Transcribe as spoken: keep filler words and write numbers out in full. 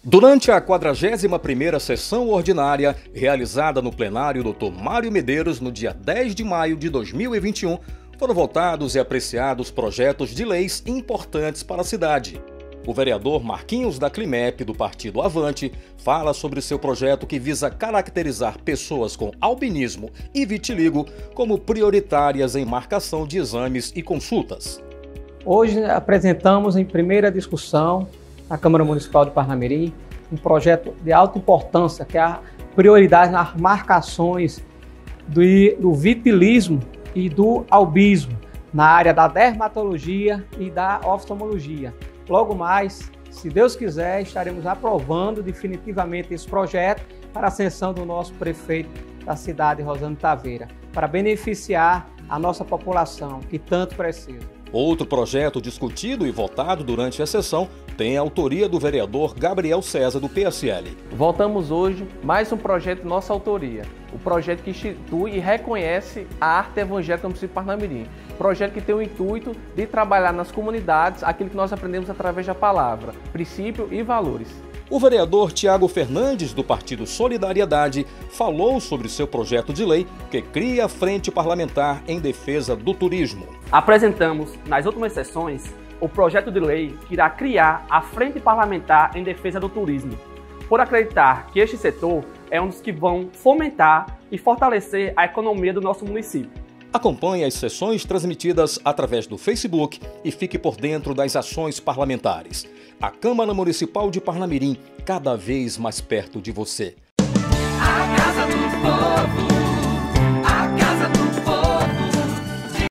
Durante a quadragésima primeira sessão ordinária, realizada no plenário doutor Mário Medeiros no dia dez de maio de dois mil e vinte e um, foram votados e apreciados projetos de leis importantes para a cidade. O vereador Marquinhos da Climep, do Partido Avante, fala sobre seu projeto que visa caracterizar pessoas com albinismo e vitiligo como prioritárias em marcação de exames e consultas. Hoje apresentamos em primeira discussão na Câmara Municipal de Parnamirim um projeto de alta importância, que é a prioridade nas marcações do, do vitilismo e do albismo, na área da dermatologia e da oftalmologia. Logo mais, se Deus quiser, estaremos aprovando definitivamente esse projeto para a ascensão do nosso prefeito da cidade, Rosane Taveira, para beneficiar a nossa população, que tanto precisa. Outro projeto discutido e votado durante a sessão tem a autoria do vereador Gabriel César, do P S L. Votamos hoje mais um projeto de nossa autoria, o projeto que institui e reconhece a arte evangélica no município de Parnamirim. Projeto que tem o intuito de trabalhar nas comunidades aquilo que nós aprendemos através da palavra, princípio e valores. O vereador Tiago Fernandes, do Partido Solidariedade, falou sobre seu projeto de lei que cria a Frente Parlamentar em Defesa do Turismo. Apresentamos, nas últimas sessões, o projeto de lei que irá criar a Frente Parlamentar em Defesa do Turismo, por acreditar que este setor é um dos que vão fomentar e fortalecer a economia do nosso município. Acompanhe as sessões transmitidas através do Facebook e fique por dentro das ações parlamentares. A Câmara Municipal de Parnamirim, cada vez mais perto de você. A Casa do Povo.